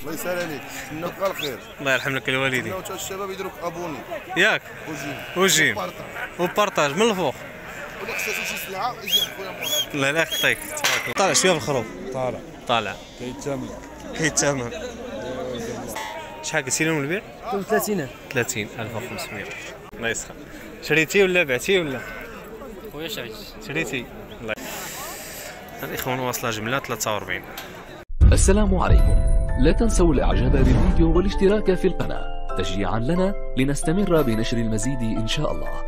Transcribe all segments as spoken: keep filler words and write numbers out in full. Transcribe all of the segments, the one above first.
الله يسهل عليك، نتمناو لك الخير. الله يرحم لك الوالدين. نتمناو حتى الشباب يديروك ابوني ياك وجيم وجيم وبارطاج من الفوق. ولا خصك شي سلعه يجي خويا مورا. الله لا يخطيك تبارك الله. طالع شويه بالخروب. طالع طالع كيتامن كيتامن. شحال قلتي لهم البيع؟ ثلاثين ثلاثين ألف وخمسمية. الله يسخر. شريتي ولا بعتي ولا؟ خويا شريت. شريتي. الله الاخوان واصله جمله ثلاثة وأربعين. السلام عليكم. لا تنسوا الاعجاب بالفيديو والاشتراك في القناة تشجيعا لنا لنستمر بنشر المزيد ان شاء الله.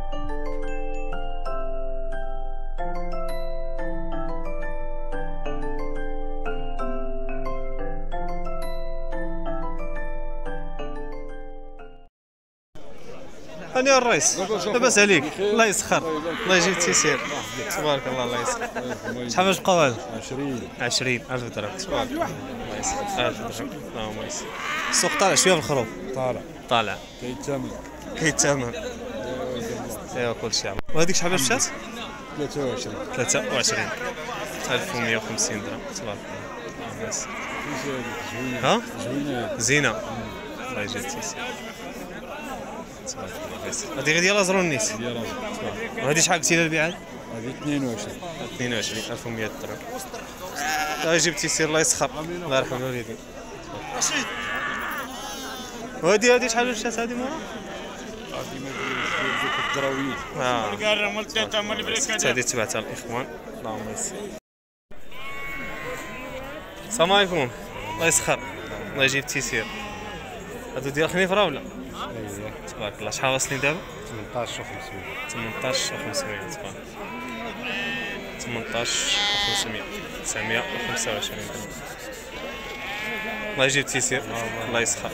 هاني الرئيس لاباس عليك؟ الله يسخر. الله يجيب التيسير. تبارك الله. الله يسخر. شحال باش بقاو هذا؟ عشرين عشرين ألف درهم. تبارك الله. الله يسخر. ألف درهم. اللهم يسخر. السوق طالع شويه بالخروب. طالع طالع كيتامن كيتامن. ايوا كلشي عمر. وهذيك شحال باش مشات؟ ثلاثة وعشرين ثلاثة وعشرين ألف ومية وخمسين درهم. تبارك الله. اللهم يسخر. ها؟ زينه. الله يجيب التيسير. تبارك الله يسخر. هذه غير ديال ازرونيس. ديال وهذه شحال قلتي لها البيعات؟ هذه اثنين وعشرين اثنين وعشرين ألف ومية درهم. الله يجيب التيسير. الله يسخر. الله يرحم الوالدين. وهذه هذه شحال مشات هذه مورا؟ هذه ما ديال الدراويين. اه هذه تبعتها الاخوان. اللهم يسر. السلام عليكم. الله يسخر. الله يجيب التيسير. هادو ديال خنيفره ولا؟ اييه تبارك الله. شحال واصلين دابا؟ ثمنطاش وخمسمية. ثمنطاش وخمسمية. تبارك ثمنطاش وخمسمية. تسعمية وخمسة وعشرين درهم. الله يجيب التيسير. الله يسخر.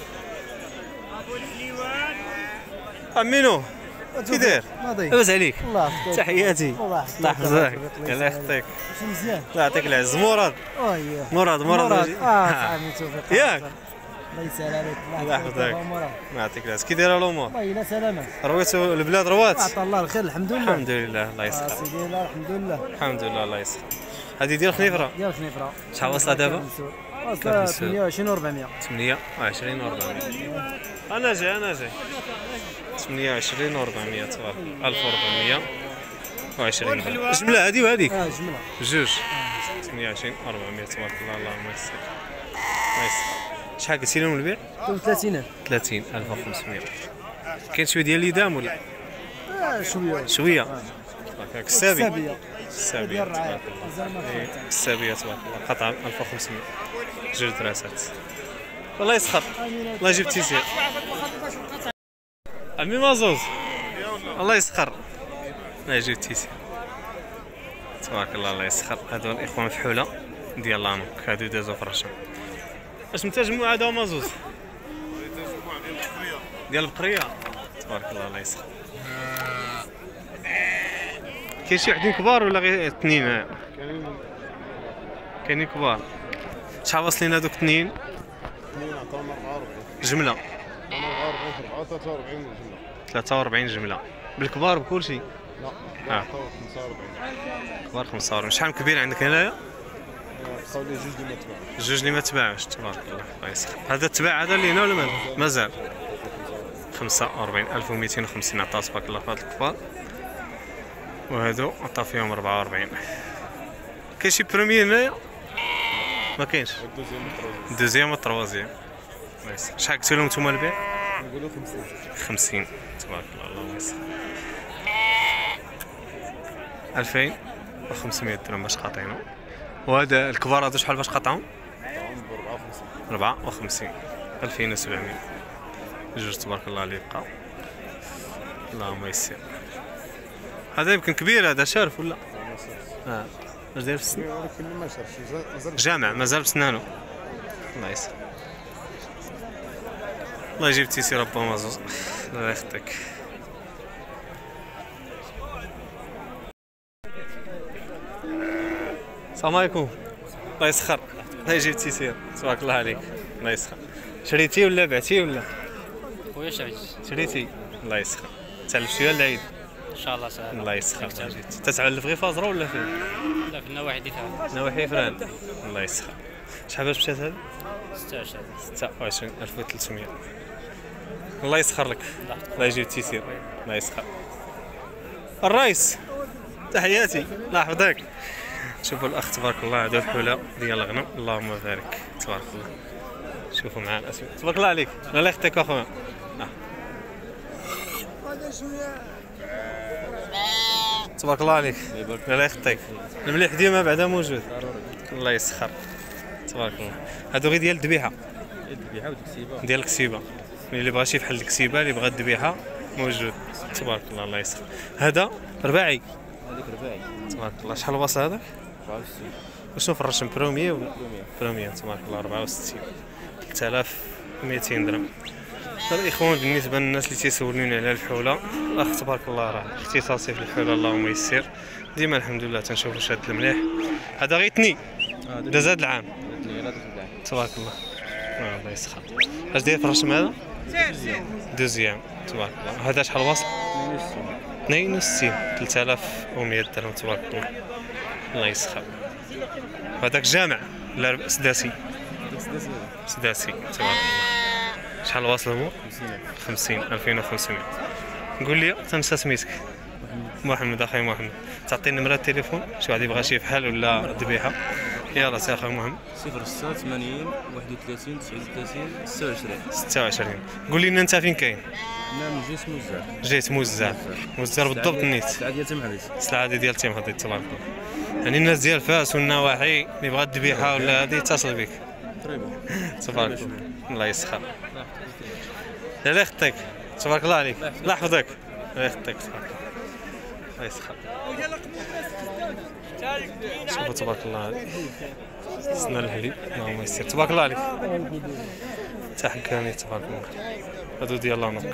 امينو كي داير؟ لاباس عليك؟ الله يحفظك. تحياتي. الله يحفظك. الله يحفظك. الله يحفظك. مزيان. الله يعطيك العز. مراد اييه مراد مراد اه صاحبي توفيق. ياك الله يسهل عليك. الله يحفظك. الله يعطيك العز. كي دايره الامور؟ والله الا سلامات. رويتوا البلاد روات؟ عطا الله الخير الحمد لله. الحمد لله. الله آه يسخر. سيدي الله الحمد لله. الحمد لله. الله يسخر. هذه ديال خنيفره. ديال خنيفرة. شحال واصله دابا؟ واصله ثمانية وعشرين وأربعمية. ثمانية وعشرين وأربعمية. انا جاي انا جاي. ثمانية وعشرين وأربعمية. تبارك ألف وأربعمية وعشرين. جمله هذه وهذيك؟ اه جمله جوج. ثمانية وعشرين أربعمية. تبارك الله. اللهم يسر. الله يسر. شحال قلتي لهم البيع؟ ثلاثين. ثلاثين ألف وخمسمية. كاين شويه ديال الإدام ولا؟ اه شويه شويه. هكاك السابي. السابيه. السابيه. ديال الرعايه. تبارك الله. إيه، السابيه. تبارك الله. قطعه ألف وخمسمية. جوج دراسات. الله يسخر. الله يجيب التيسير. عمي مازوز. الله يسخر. الله يجيب التيسير. تبارك الله. الله يسخر. هادو الاخوان فحوله ديال لانوك. هادو دازو فراشا. اش نتا مجموعه هذا مازوز؟ ديال البقريه. تبارك الله. الله يسخر. كاين شي وحدين كبار ولا غير اثنين؟ كاينين كبار. شحال واصلين هذوك اثنين؟ اثنين عطاونا أربعة وأربعين جمله. عطاونا أربعة وأربعين ثلاثة وأربعين جملة. ثلاثة وأربعين جمله بالكبار بكلشي؟ لا اه عطاونا خمسة وأربعين. كبار خمسة وأربعين. شحال كبير عندك هنايا؟ بقاو لي جوج اللي ما تباعوش. جوج اللي ما تباعوش. تبارك الله. الله يسخر. هذا تباع هذا اللي هنا ولا مازال؟ خمسة وأربعين ألف ومئتين وخمسين عطاو تبارك الله في هاد الكبار. وهادو عطا فيهم أربعة وأربعين. كاين شي بروميير هنايا؟ ما كاينش. دوزيام و تروازيام. الله يسخر. شحال قلتو لهم نتوما البيع؟ نقولوا خمسين. خمسين. تبارك الله. اللهم يسخر. ألفين وخمسمية درهم باش قاطعينو. وهذا الكبار هادو شحال باش قاطعهم؟ عطاوهم بأربعة وخمسين. أربعة وخمسين. ألفين وسبعمية. جوج تبارك الله اللي بقاو. اللهم يسر. هذا يمكن كبير هذا شارف ولا؟ اه واش داير في السن؟ ولكن ما شافش مازال جامع مازال بسنانو. الله يسر. الله يجيب التيسير ربا مازوز. الله يخطيك. السلام عليكم. الله يسخر. الله يجيب التيسير. تبارك الله عليك. الله يسخر. شريتي ولا بعتي ولا؟ خويا شريت. شريتي. الله يسخر. تعلف شويه العيد ان شاء الله سهل. الله يسخر. تتعلف غير فازره ولا فين؟ لا في النواحي ديال نواحي فران. الله يسخر. شحال باش مشات هذه؟ ستة وعشرين. ستة وعشرين ألف وثلاثمية. الله يسخر لك، الله يجيب التيسير، الله يسخر. الرئيس تحياتي، الله يحفظك. شوفوا الاخ تبارك الله هذا الحوله ديال الغنم، اللهم بارك تبارك الله. شوفوا معاه الاسود تبارك الله عليك، الله يخطيك اخويا. تبارك الله عليك، الله يخطيك. المليح ديما بعدا موجود، الله يسخر تبارك الله. هادو غير ديال الذبيحه، الذبيحه والكسيبه ديال الكسيبه، اللي بغى شي بحال الكسيبه اللي بغى الذبيحه موجود تبارك الله، الله يسخر. هذا رباعي، هذيك رباعي تبارك الله. شحال الوسط هذا؟ أربعة وستين. وشنو في الرشم بروميي ولا بروميي؟ تبارك الله أربعة وستين ثلاثة آلاف ومئتين درهم. الاخوان بالنسبه للناس اللي تيسولوني على الحوله، الاخ تبارك الله راه اختصاصي في الحوله اللهم يسر، ديما الحمد لله تنشوفوا شاد المليح. هذا غير تني داز هذا العام تبارك الله، آه الله يسخر. اش داير في الرشم هذا؟ دوزيام تبارك الله. هذا شحال واصل؟ اثنين وستين ثلاثة آلاف ومئة درهم تبارك الله، الله يسخر. هذاك جامع لا سداسي؟ سداسي تبارك الله. شحال واصل هو؟ خمسين ألفين وخمسمية. قول لي تنسى سميتك؟ محمد اخي محمد. تعطيني نمرة التليفون شي واحد يبغى شي فحال ولا ذبيحه؟ يلا سي اخي محمد. صفر ستة ثمانين واحد وثلاثين تسعة وثلاثين ستة وعشرين. ستة وعشرين. قول لي انت فين كاين؟ نعم جيت موزع. جيت موزع. موزع بالضبط نيت. السلعة ديال تمحضيت. السلعة ديال تمحضيت تبارك الله. يعني الناس ديال فاس والنواحي اللي بغات الذبيحه ولا هذه يتصل بك. تقريبا. تبارك الله. الله يسخر. الله يخطيك تبارك الله عليك، الله يحفظك، الله يخطيك تبارك الله، الله يسخر. شوفوا تبارك الله عليك سنا الهلي، اللهم يسر تبارك الله عليك. تاع كامل تبارك الله. هادو ديال لانوك.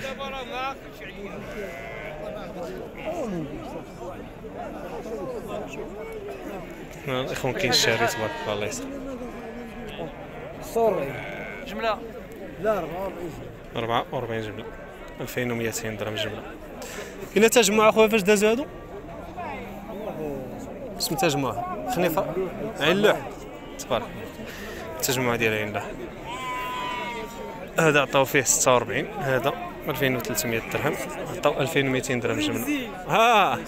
الاخوان كاين الشاري تبارك الله، الله يسخر. صور جمله لا أربعة وأربعين جمله ألفين ومئتين درهم جمله. كاين تجمع اخويا فاش دازو هادو؟ اسم تجمع خليني عين اللوح تبارك الله. التجمع ديال عين اللوح هذا عطاو فيه ستة وأربعين، هذا ألفين وثلاثمية درهم، عطاو ألفين ومئتين درهم جمله. ها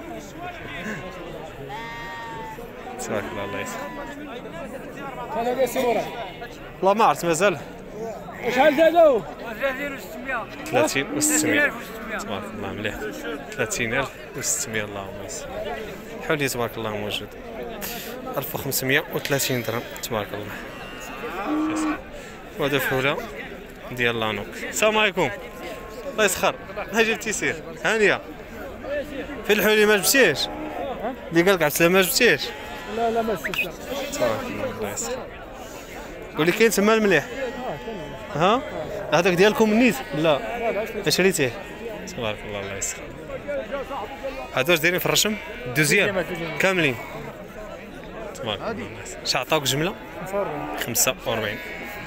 تبارك الله، الله يسخر. انا بسوره والله ما عرفت مازال. شحال دازو؟ ثلاثين وستمية تبارك الله مليح. ثلاثين ألف وستمية اللهم يسر. حولي تبارك الله موجود ألف وخمسمية وثلاثين درهم تبارك الله. وهذا الحوله ديال لانوك. السلام عليكم، الله يسخر. هاجي التيسير هانيه في الحولي ما جبتيش؟ اللي قالك عبد السلام ما جبتيش؟ لا لا ما شفتش. تبارك الله، الله يسخر. قولي كاين تما المليح؟ ها هذاك ديالكم نيت؟ لا شريتيه تبارك الله، الله يسخر. هادو واش دايرين في الرشم؟ دوزيام كاملين تبارك الله، الله يسخر. شحال عطاوك جمله؟ خمسة وأربعين.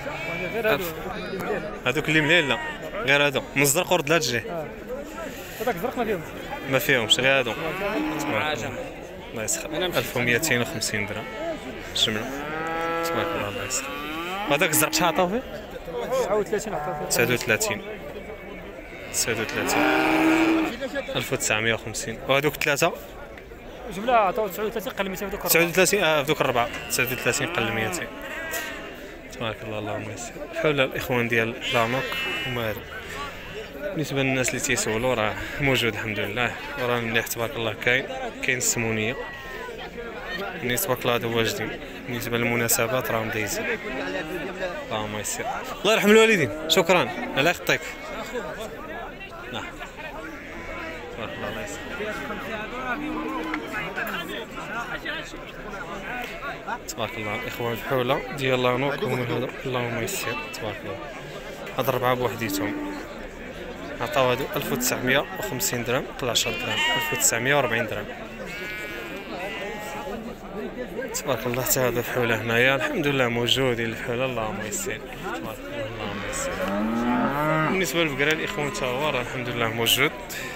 هادوك اللي مليل لا غير هادو من الزرق ورد لهاد الجهه. هذاك الزرق ما فيهمش ما فيهمش غير هادو تبارك الله، الله يسخر. ألف ومئتين وخمسين درهم الجمله تبارك الله، الله يسخر. هذاك الزرق شحال عطاو فيه؟ تسعة وثلاثين عطاو فيه تسعة وثلاثين تسعة وثلاثين ألف وتسعمية وخمسين. وهذوك الثلاثة جملة عطاو تسعة وثلاثين قل مئتين هذوك تسعة وثلاثين. اه هذوك الربعة تسعة وثلاثين قل مئتين تبارك الله، اللهم يسر. حول الاخوان ديال لانوك هما هادو. بالنسبة للناس اللي تيسولوا راه موجود الحمد لله، وراه مليح تبارك الله. كاين كاين السمونية يعني تبارك الله هادو واجدين. بالنسبة للمناسبات راهم دايزين، اللهم يسر. الله يرحم الوالدين. شكرا، الله يخطيك. نعم تبارك الله، الله يسر. تبارك الله الاخوان الحوله ديال لانوك هما هادو، اللهم يسر تبارك الله. هاد الربعه بوحديتهم عطاو هادو ألف وتسعمية وخمسين درهم، طلعش درهم ألف وتسعمية وأربعين درهم تبارك الله. حتى هذا الحوله هنايا الحمد لله موجود الحوله، اللهم يسر تبارك الله، اللهم يسر. بالنسبه للبقره الاخوان تا هو راه الحمد لله موجود.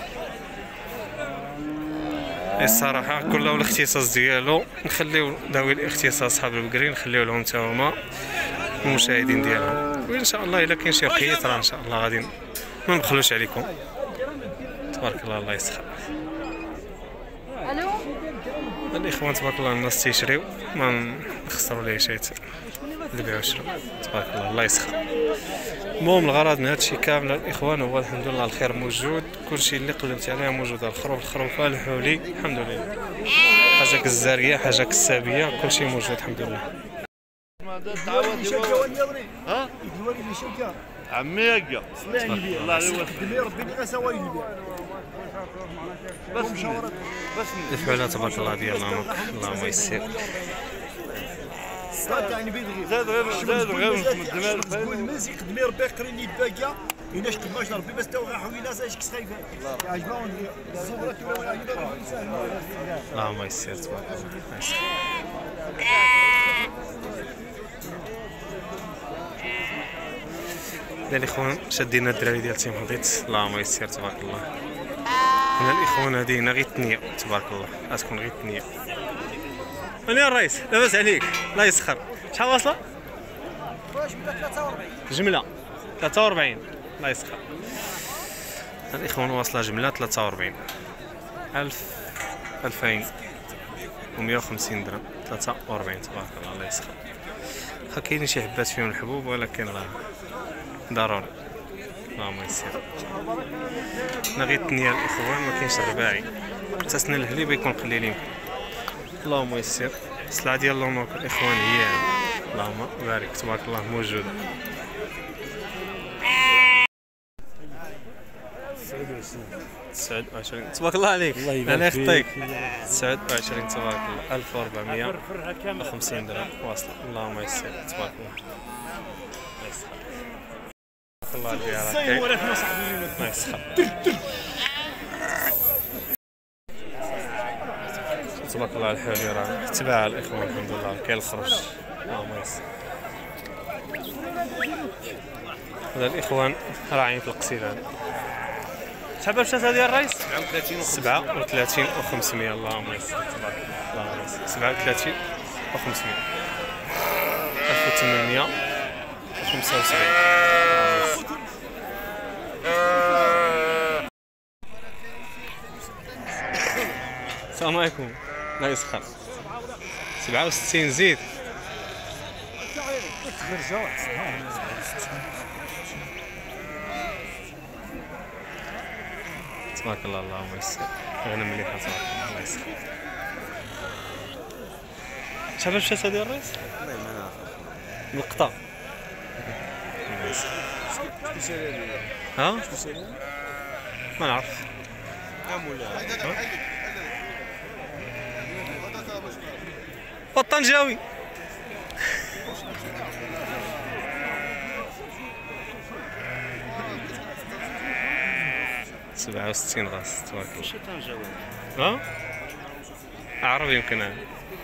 الصراحه كل والاختصاص ديالو نخليو ذوي الاختصاص صحاب البقري نخليو لهم تا هما المشاهدين ديالهم، وان شاء الله الا كاين شي رقيات راه ان شاء الله غادي ما نبخلوش عليكم. تبارك الله الله يسخر. الو الاخوان تبارك الله الناس تيشريو ما نخسروا ليه شي البيع والشراء. تبارك الله الله يسخر. المهم الغرض من هادشي كامل الاخوان هو الحمد لله الخير موجود، كلشي اللي قلبت عليه موجود، الخروف الخروفه الحولي الحمد لله، حاجه كالزاريه حاجه كالسابيه كلشي موجود الحمد لله. ها؟ عمي يقى الله يوفقك ربي لي سواي البيع بس بس الفعله تبارك الله ديالنا اللهم يسر. يعني بيدغي زاد غير زاد غير الدماغ الماس يقدم ربي يقريني الباقيه يناش قدماش ربي بس تو راحوا الى زاج كسخايفه عجبهم الزبره كيما عجبهم اللهم يسر تبارك الله يسر. الاخوان شادين الدراري ديال تيم هضيت اللهم يسر تبارك الله. هنا الاخوان هذه هنا غير الثنيه تبارك الله، غتكون غير الثنيه. انا الرئيس لاباس عليك الله يسخر. شحال واصله؟ جمله ثلاثة وأربعين الله يسخر. الاخوان واصله جمله ثلاثة وأربعين ألف ألفين ومئة وخمسين درهم ثلاثة وأربعين تبارك الله الله يسخر. واخا كاينين شي حبات فيهم الحبوب ولكن راه ضروري اللهم يسر. هنا غير الثنيه الاخوان ما كاينش الرباعي، حتى سن الحليب يكون قليلين اللهم يسر. السلعه ديال اللهم الاخوان هي اللهم بارك تبارك الله موجوده. تسعة وعشرين تبارك الله عليك انا يخطيك. تسعة وعشرين تبارك الله ألف وأربعمئة وخمسين درهم واصله اللهم يسر تبارك الله الله يسخر. الله عليك الله يسخر. تبارك الله على الحولي راه تباع الاخوان الحمد لله كاين الخرج اللهم يسر. هذا الاخوان راعيين في القصيده هذا. شحال مشات هذه الرئيس؟ سبعة وثلاثين وخمسمئة اللهم يسر تبارك الله اللهم يسر. سبعة وثلاثين وخمسمئة ألف وثمانمئة وخمسة وسبعين. السلام عليكم الله يسخر. سبعة وستين زيد تبارك الله اللهم يسر. غنم مليحة تبارك الله الله يسخر. شحال مشات هذه الرئيس؟ نقطة الله يسخر. ها؟ ما نعرف الطنجاوي سبعة وستين غاس تبارك الله. ها؟ عربي يمكن هذا.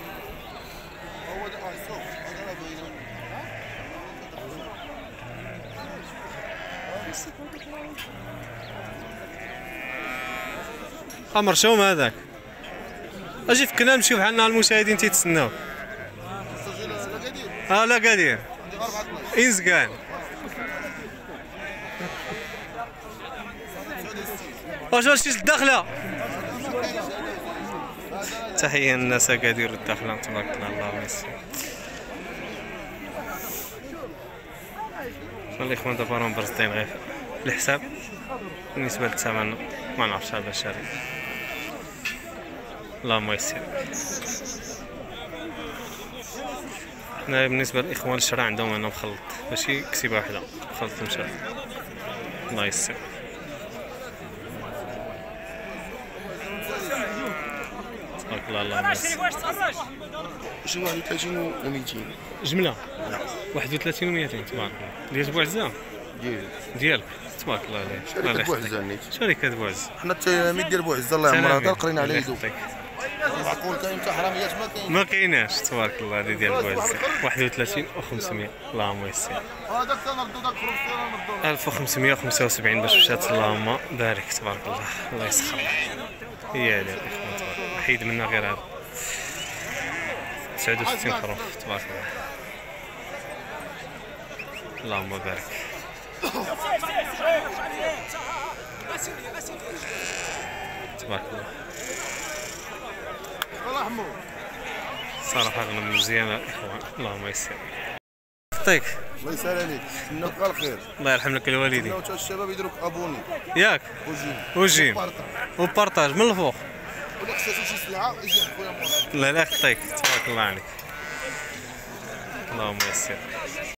خمر شوم هذاك اجي فكنا نمشيو بحالنا المشاهدين تيتسناو. اه لا قادير انزكان واش ماشي الداخله. تحيه للناس اكادير الداخله تبارك الله اللهم يسر. الاخوان دابا راهم برزطين غير الحساب بالنسبه للثمن ما نعرفش هذا الشاري اللهم يسر. هنا بالنسبه للاخوان الشراء عندهم انا مخلط ماشي كسيبه واحده مخلط مشى الله يسر. تبارك الله اللهم يسر. شي واحد وثلاثين ومئتين جمله واحد وثلاثين ومئتين تبارك الله. ديال بوعزه ديال ديالك تبارك الله عليك. شركة بوعزة نيت شركة بوعزة. حنا التلاميذ ديال بوعزة الله يعمرها قرينا على يدو. يخطيك. معقول كاين حتى حراميات ما كاين. ما كايناش تبارك الله هذه ديال بوعزة واحد وثلاثين وخمسمئة اللهم يسر. هذاك تنردو داك الخروف نردو ألف وخمسمئة وخمسة وسبعين باش مشات اللهم بارك تبارك الله الله يسخر. هي هذه الاخوان تبارك الله حيد منا غير هذا تسعة وستين خروف تبارك الله. اللهم بارك. تبارك الله. الله حمو صراحة غنم مزيانة الإخوان، اللهم يسر. يعطيك الله يسهل عليك، نتمناك غير الخير. الله يرحم لك الوالدين. نتمناو الشباب يديروك ابوني ياك وجيم وجيم وبارطاج. وبارطاج من الفوق. ولا خصاتو شي سلعه يجي خويا مورا. لا لا يعطيك، تبارك الله عليك. اللهم يسر.